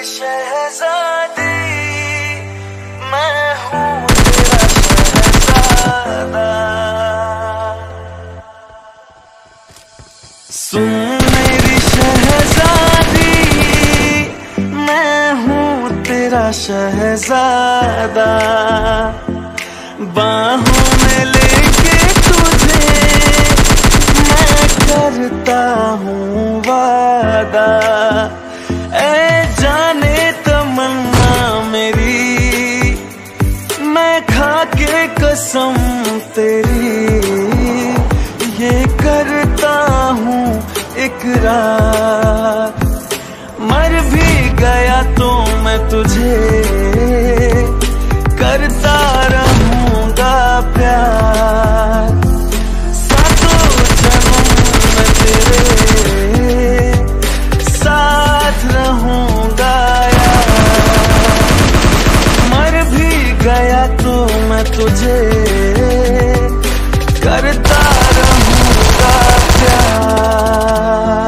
शहजादी, मैं हूँ तेरा शहजादा। सुन मेरी शहजादी, मैं हूँ तेरा शहजादा। बाहों में लेके तुझे मैं करता हूँ वादा। ऐ जाने तमन्ना मेरी, मैं खा के कसम तेरी ये करता हूँ इकरार। मर भी गया तो मैं तुझे करता रहूंगा प्यार। सातों जन्म मैं तेरे साथ रहूंगा यार। मर भी गया तो मैं तुझे करता रहूंगा प्यार।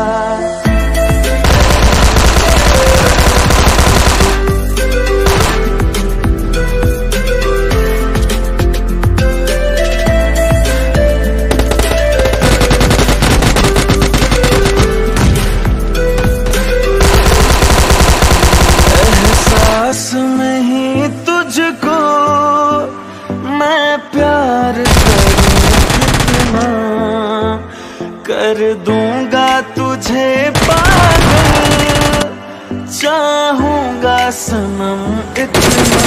एहसास में ही तुझको मैं प्यार कितना कर दूंगा तुझे पागल। चाहूंगा सनम इतना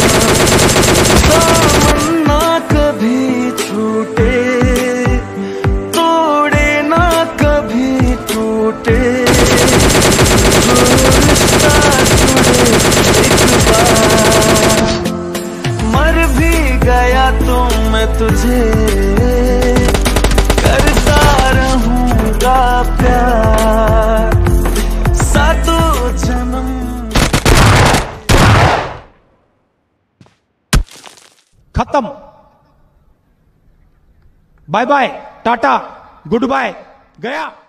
दामन ना कभी छूटे, तोड़े ना कभी टूटे। जो रिश्ता जुड़े एक बार, मर भी गया तो मैं तुझे करता रहूंगा प्यार। सातों जन्म। खत्म। Bye bye, tata, goodbye, गया।